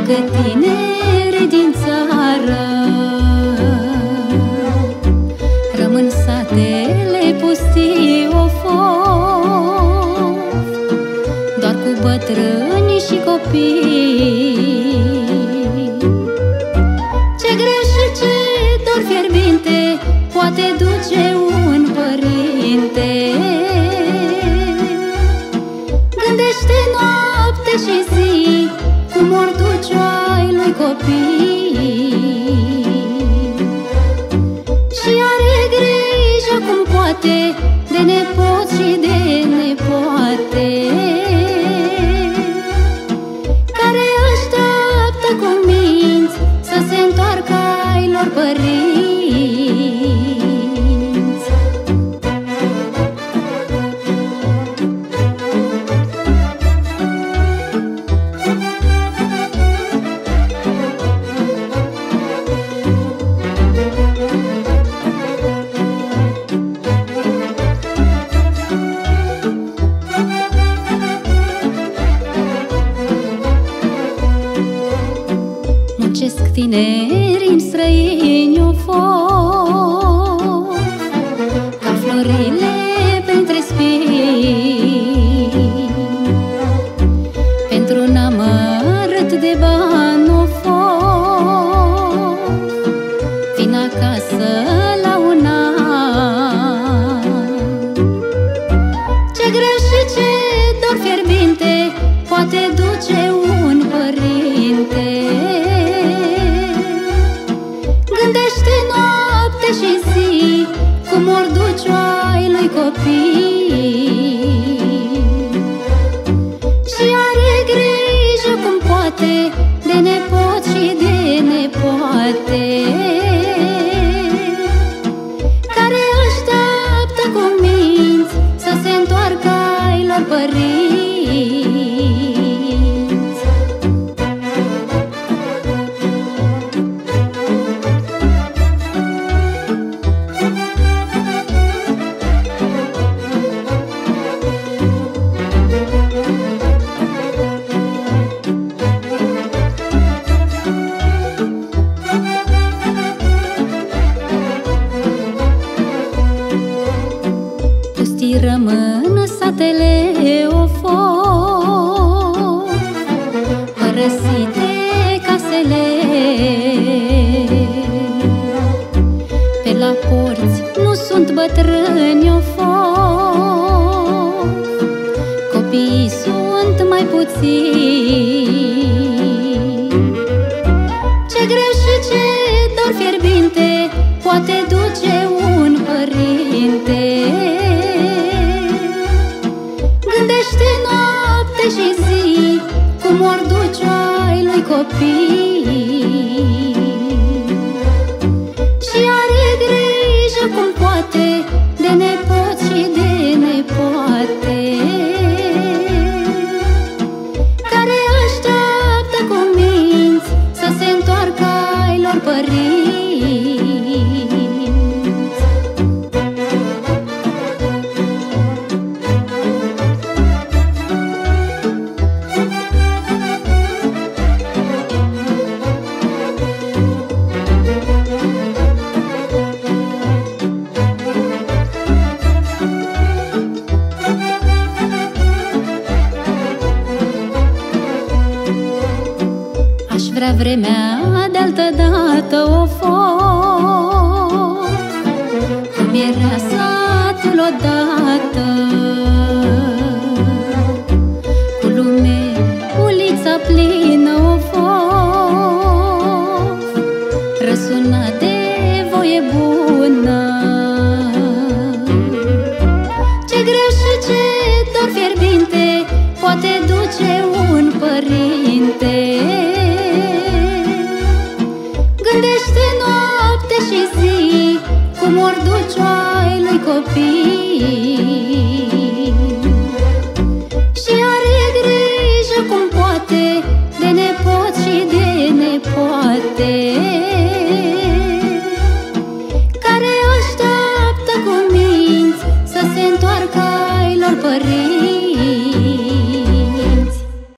tineri din țară rămân satele pustii of, doar cu bătrâni și copii. Ce greu și ce dor fierbinte poate duce un părinte. Gândește noapte și zi cum or duce ai lui copii, și are grijă cum poate de nepoți și de nepoate, care așteaptă cu minți să se întoarcă ai lor părinți. Muncesc tineri în străini of, ca florile printre spini, pentru un amărât de bani of, vin acasă la un an. Ce greu și ce dor fierbinte poate duce un părinte. Gândește noapte și zi cum or duce ai lui copii, și are grijă cum poate de nepoți și de nepoate, care așteaptă cu minți să se întoarcă ai lor părinți. Rămân satele of, părăsite casele, pe la porți nu sunt bătrâni of, copiii sunt mai puțini. Ce greu și ce dor fierbinte poate duce un părinte. Gândește noapte și zi cum or duce ai lui copii, și are grijă cum poate de nepoți și de nepoate, care așteaptă cu minți să se întoarcă ai lor părinți. Aș vrea vremea de-altă dată of, cum era satul odată, cu lume, ulița plină of, răsuna de voie bună. Ce greu și ce dor fierbinte poate duce un părinte. Gândește noapte și zi cum or duce ai lui copii, și are grijă cum poate